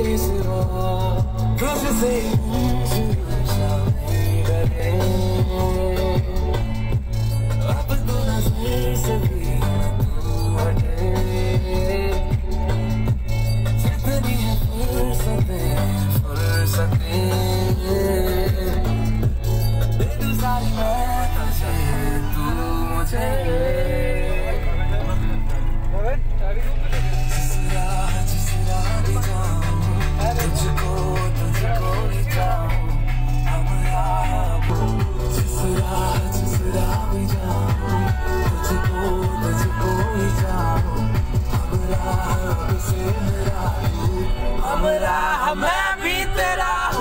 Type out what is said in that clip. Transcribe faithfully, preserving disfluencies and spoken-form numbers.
सिवा तुझसे अब तो नजर से भी तू हटे जितनी है फुर्सतें फुर्सतें तेरी सारी मैं तुझे तू मुझे जिस राह जिस राह भी जाऊं तुझको तुझको ही जाऊं हम राह जिस राह जिस राह भी जाऊं तुझको तुझको ही जाऊं हम राह से मेरा तू हम राह मैं भी तेरा